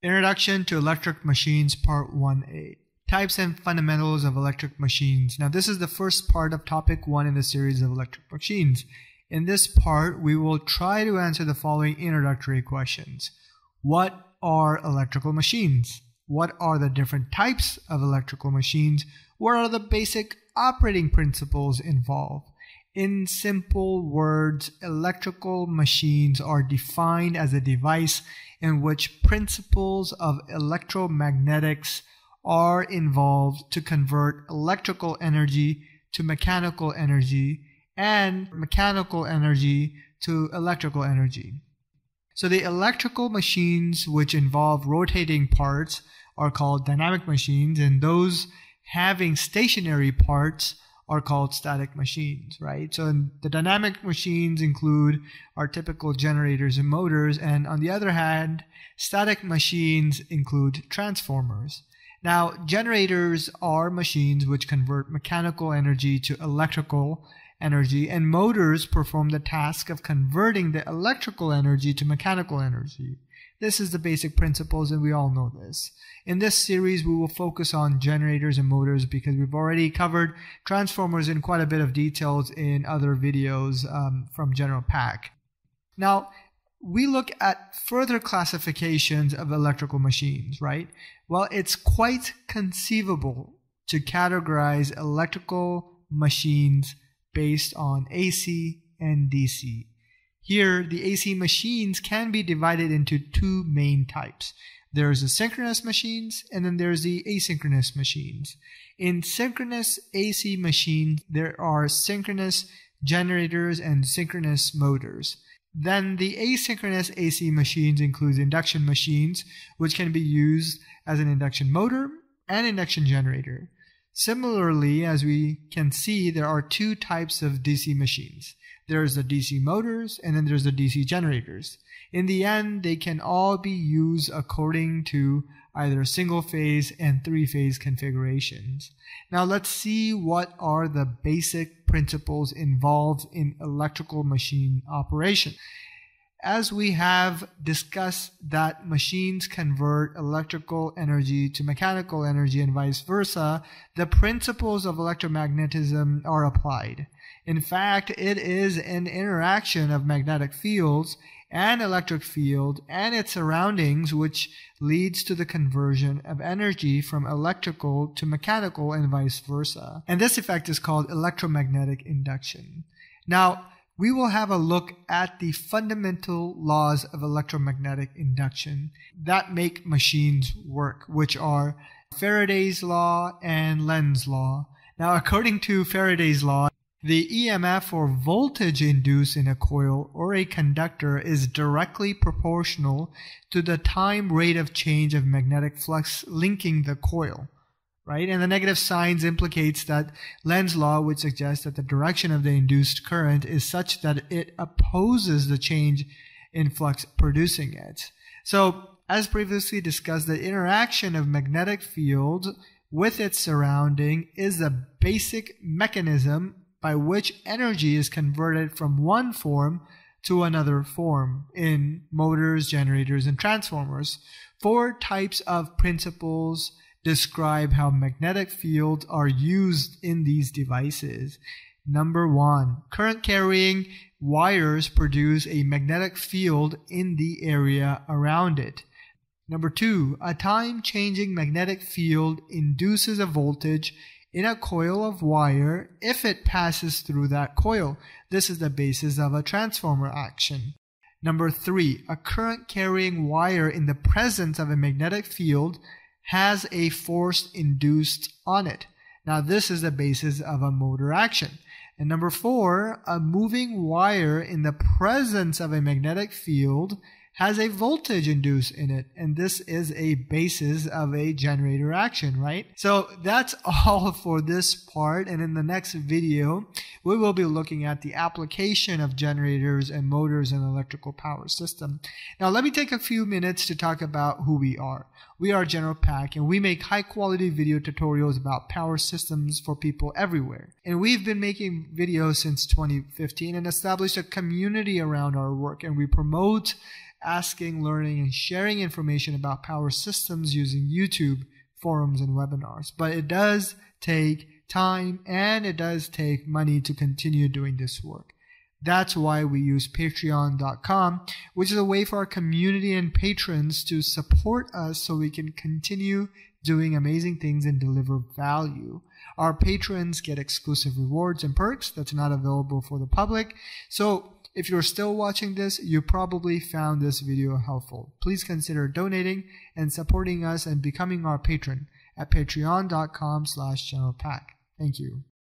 Introduction to Electric Machines Part 1A. Types and Fundamentals of Electric Machines. Now this is the first part of Topic 1 in the series of electric machines. In this part, we will try to answer the following introductory questions. What are electrical machines? What are the different types of electrical machines? What are the basic operating principles involved? In simple words, electrical machines are defined as a device in which principles of electromagnetics are involved to convert electrical energy to mechanical energy and mechanical energy to electrical energy. So the electrical machines which involve rotating parts are called dynamic machines, and those having stationary parts are called static machines, right? So the dynamic machines include our typical generators and motors, and on the other hand, static machines include transformers. Now, generators are machines which convert mechanical energy to electrical energy, and motors perform the task of converting the electrical energy to mechanical energy. This is the basic principles, and we all know this. In this series, we will focus on generators and motors because we've already covered transformers in quite a bit of details in other videos from GeneralPAC. Now, we look at further classifications of electrical machines, right? Well, it's quite conceivable to categorize electrical machines based on AC and DC. Here, the AC machines can be divided into two main types. There's the synchronous machines, and then there's the asynchronous machines. In synchronous AC machines, there are synchronous generators and synchronous motors. Then the asynchronous AC machines include induction machines, which can be used as an induction motor and induction generator. Similarly, as we can see, there are two types of DC machines. There's the DC motors, and then there's the DC generators. In the end, they can all be used according to either single-phase and three-phase configurations. Now let's see what are the basic principles involved in electrical machine operation. As we have discussed that machines convert electrical energy to mechanical energy and vice versa, the principles of electromagnetism are applied. In fact, it is an interaction of magnetic fields and electric field and its surroundings which leads to the conversion of energy from electrical to mechanical and vice versa. And this effect is called electromagnetic induction. Now, we will have a look at the fundamental laws of electromagnetic induction that make machines work, which are Faraday's law and Lenz's law. Now, according to Faraday's law, the EMF or voltage induced in a coil or a conductor is directly proportional to the time rate of change of magnetic flux linking the coil, right? And the negative signs implicates that Lenz's law would suggest that the direction of the induced current is such that it opposes the change in flux producing it. So, as previously discussed, the interaction of magnetic field with its surrounding is the basic mechanism by which energy is converted from one form to another form in motors, generators, and transformers. Four types of principles describe how magnetic fields are used in these devices. Number one, current-carrying wires produce a magnetic field in the area around it. Number two, a time-changing magnetic field induces a voltage in a coil of wire if it passes through that coil. This is the basis of a transformer action. Number three, a current-carrying wire in the presence of a magnetic field has a force induced on it. Now this is the basis of a motor action. And number four, a moving wire in the presence of a magnetic field has a voltage induced in it, and this is a basis of a generator action, right? So that's all for this part, and in the next video, we will be looking at the application of generators and motors in an electrical power system. Now let me take a few minutes to talk about who we are. We are GeneralPAC, and we make high-quality video tutorials about power systems for people everywhere. And we've been making videos since 2015 and established a community around our work, and we promote asking, learning, and sharing information about power systems using YouTube, forums, and webinars. But it does take time and it does take money to continue doing this work. That's why we use patreon.com, which is a way for our community and patrons to support us so we can continue doing amazing things and deliver value. Our patrons get exclusive rewards and perks that's not available for the public. So if you're still watching this, you probably found this video helpful. Please consider donating and supporting us and becoming our patron at patreon.com/GeneralPAC. Thank you.